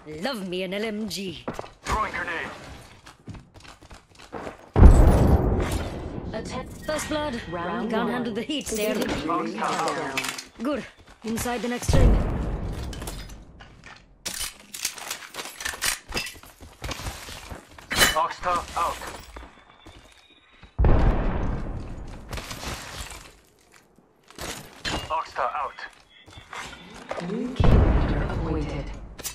Love me an LMG. Throwing grenade. First blood. Round Can't one. handle the heat, stay Countdown. Good. Inside the next ring. Oxtar out. Oxtar out. New kill leader appointed.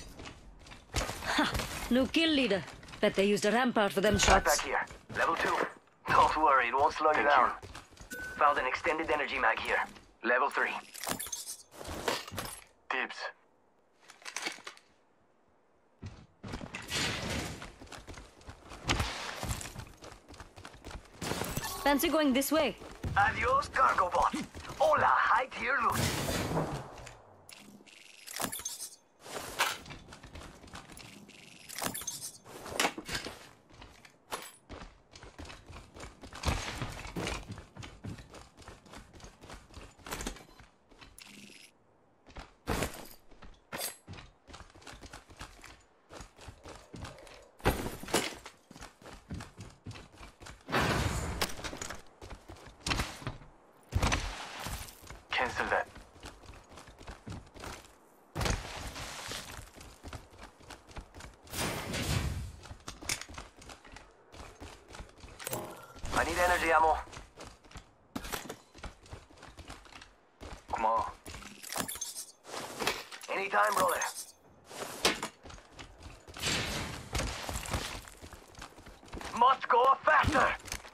New kill leader. Bet they used a rampart for them Right shots. back here. Level 2. Don't worry, it won't slow you down. Found an extended energy mag here. Level 3. Dibs. Fancy going this way. Adios, cargo bot. Hola, high tier loot. Cancel that. I need energy ammo. 고마워. Anytime, brother. Must go faster.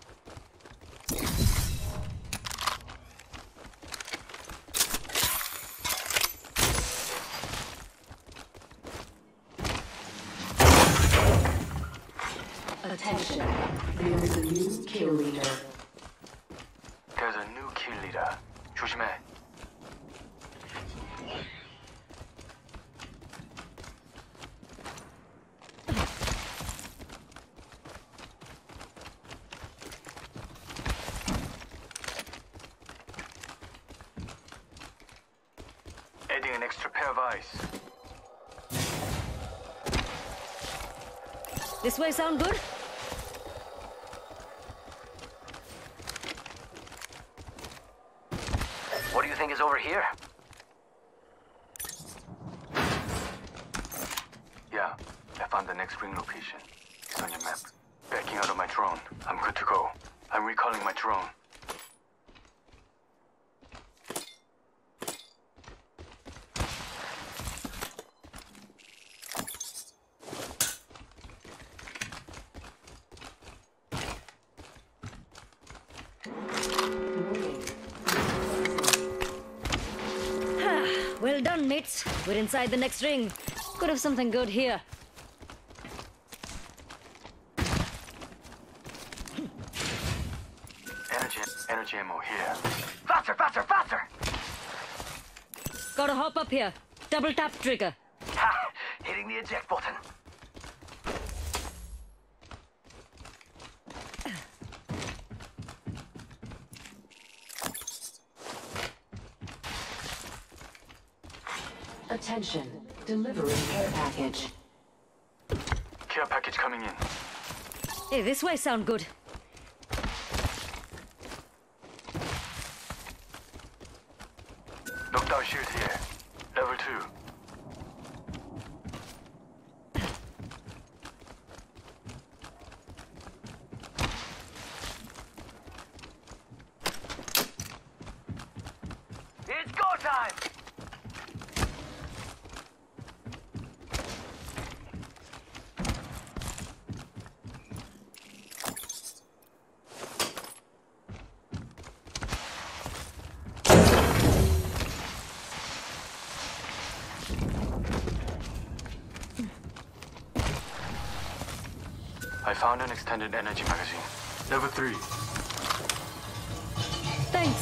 Attention. There is a new kill leader. There's a new kill leader. 조심해. Adding an extra pair of eyes. This way sound good? What do you think is over here? Yeah, I found the next ring location. It's on your map. Backing out of my drone. I'm good to go. I'm recalling my drone. Well done, mates. We're inside the next ring. Could have something good here. Energy ammo here. Faster, faster, faster! Gotta hop up here. Double tap trigger. Ha! Hitting the eject button. Attention. Delivering care package. Care package coming in. Hey, this way sound good. Knockdown shield here. Level 2. It's go time! I found an extended energy magazine. Level 3. Thanks.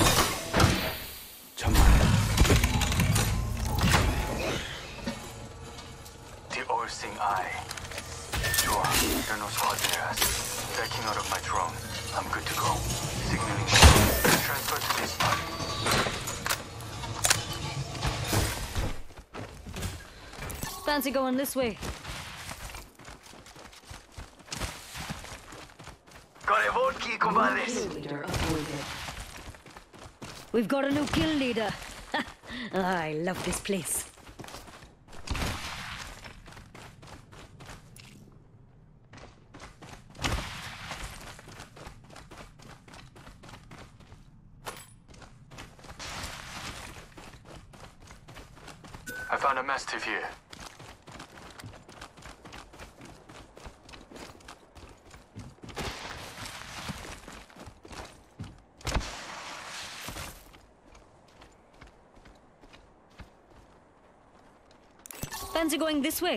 The all-seeing eye. 좋아, you're no squad near us. Backing out of my drone. I'm good to go. Signaling. Transfer to this part. Fancy going this way. Kill leader appointed. We've got a new kill leader. I love this place. I found a mastiff here. Fancy going this way?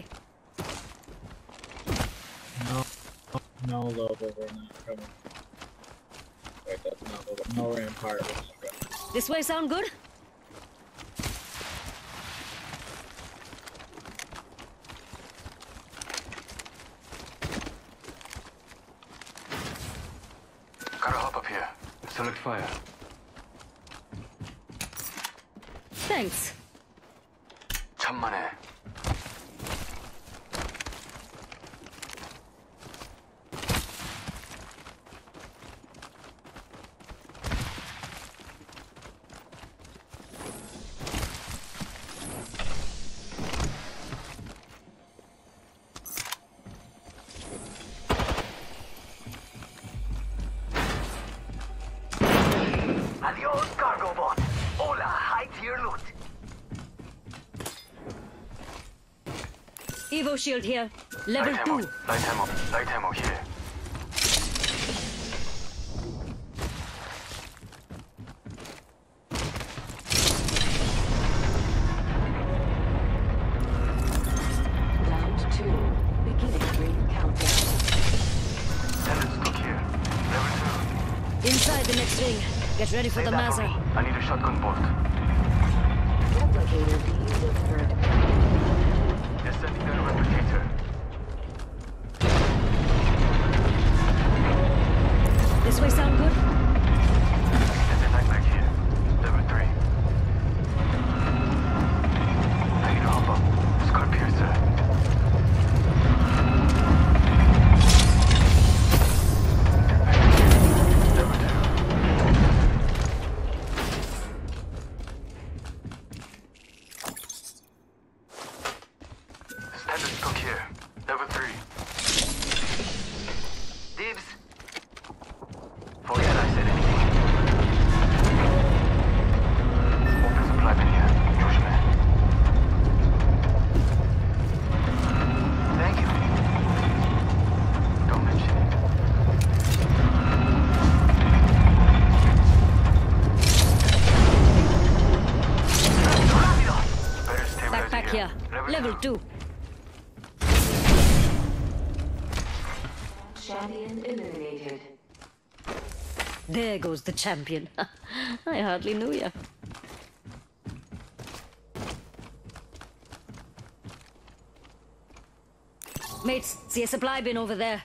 No, Lobo, we're not coming. Wait, that's not Lobo. No Rampart, we're not coming. This way sound good? Gotta hop up here. Select fire. Thanks. 천만에. Adios, cargo bot. Hola, hide your loot. Evo shield here. Level Light ammo. 2. Light ammo here. Round 2. Beginning ring countdown. Tenants took here. Level 2. Inside the next ring. Get ready for the Save that for Maza. me. I need a shotgun bolt. Replicator being delivered. They're sending their replicator. This way sound good? There's a night back here. Level 3. I need a hop up. Scar piercer. Level 2. Standard stock here. Level 3. Dibs. Forget I said anything. Open supply bin here. 조심해. Thank you. Don't mention it. Better stabilize Backpack here. Level 2. Champion eliminated. There goes the champion. I hardly knew ya. Mates, see a supply bin over there.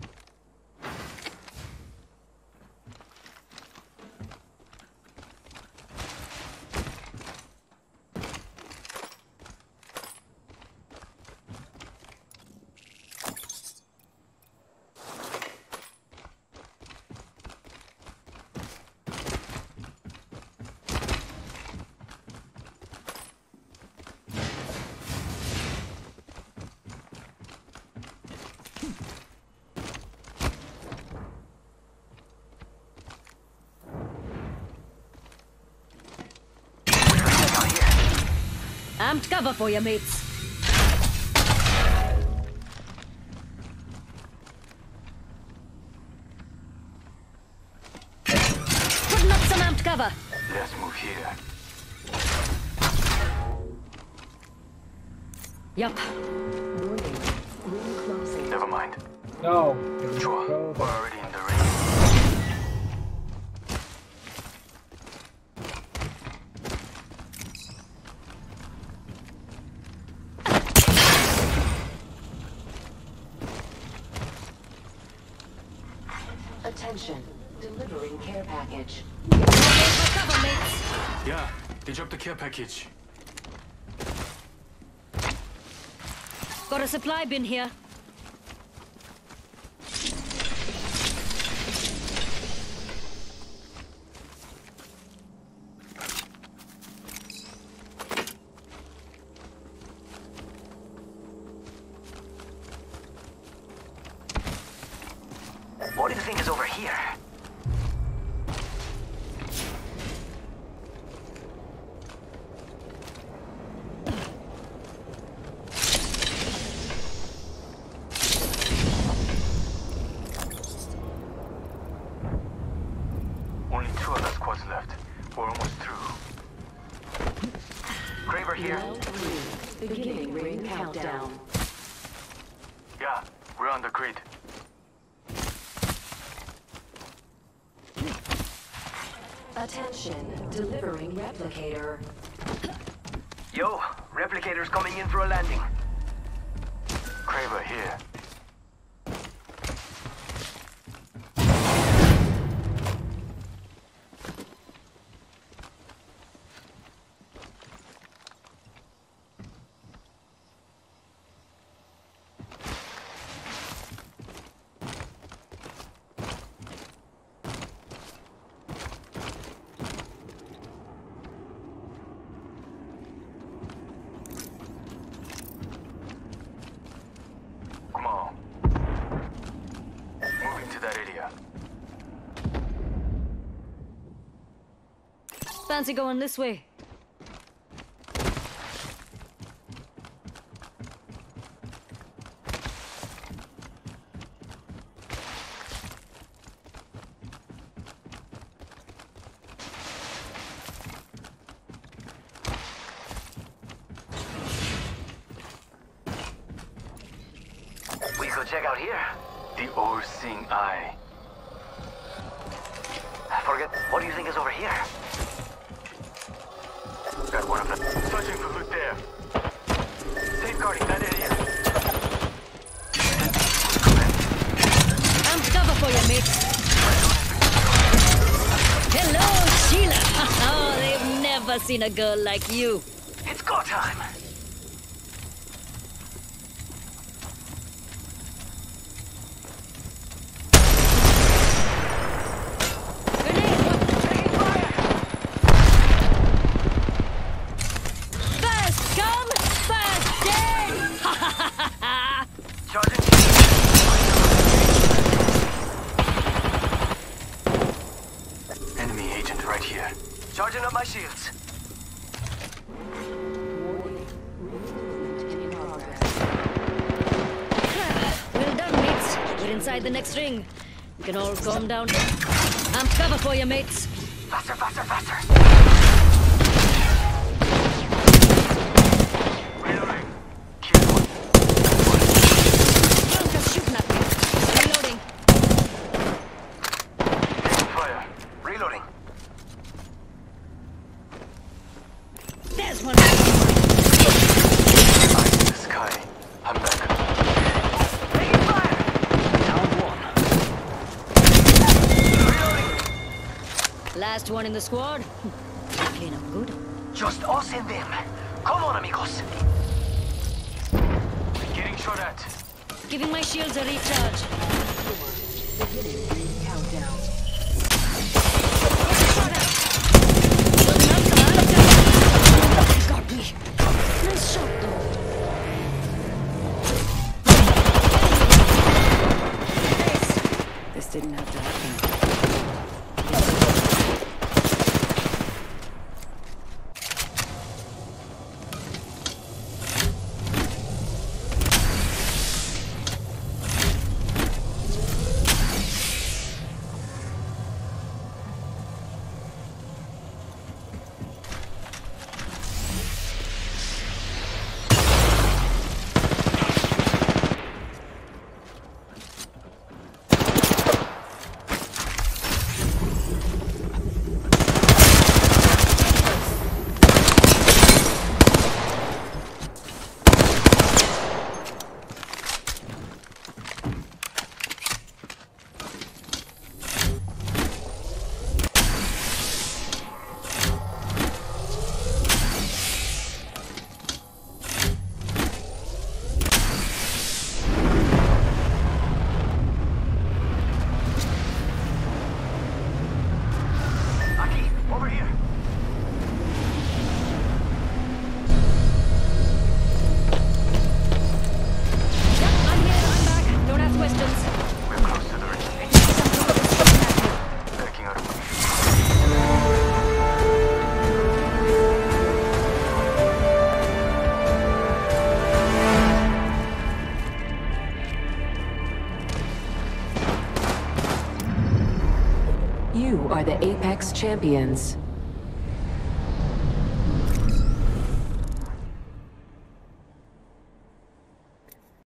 Amped cover for you, mates. Putting up some amped cover. Let's move here. Yup. Warning. Ring closing. Never mind. No! Sure, Go we're there. already in the ring. Attention. Delivering care package. Cover, mates. Yeah, they dropped the care package. Got a supply bin here. squads left. We're almost through. Kraber here. Round 3. Beginning ring countdown. Yeah, we're on the grid. Attention, delivering replicator. Yo, replicator's coming in for a landing. Kraber here. Come on. Moving to that area. Fancy going this way. We could check out here. The all-seeing eye. Forget. What do you think is over here? Got one of them. Searching for loot there. Safeguarding that area. I'm cover for you, mate. Hello, Sheila. Oh, they've never seen a girl like you. It's go time. Fast come, fast dead. Charging. Enemy agent right here. Charging up my shields. In progress. Well done, mates. We're inside the next ring. You can all calm down. I'm cover for you, mates. Faster, faster, faster. Reloading. Kill one. Bunker's shooting at me. Reloading. Taking fire. Reloading. There's one. Eyes in the sky. I'm back. Taking fire. Down one. Reloading. Last one in the squad. Clean up good. Just us and them. Come on, amigos. Getting shot at. Giving my shields a recharge. Beginning ring countdown. Got me. Nice shot, though. This didn't have to happen. You are the Apex Champions.